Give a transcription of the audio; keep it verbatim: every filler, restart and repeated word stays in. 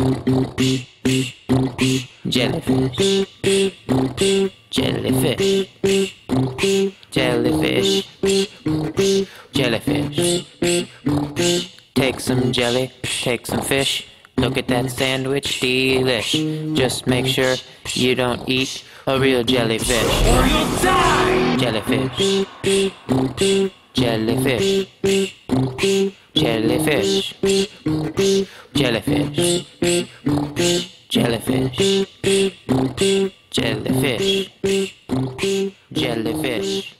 Jellyfish. Jellyfish. Jellyfish. Jellyfish. Take some jelly, take some fish. Look at that sandwich, delish. Just make sure you don't eat a real jellyfish. Or you'll die! Jellyfish. Jellyfish. Jellyfish. Jellyfish. Jellyfish. Jellyfish. Jellyfish.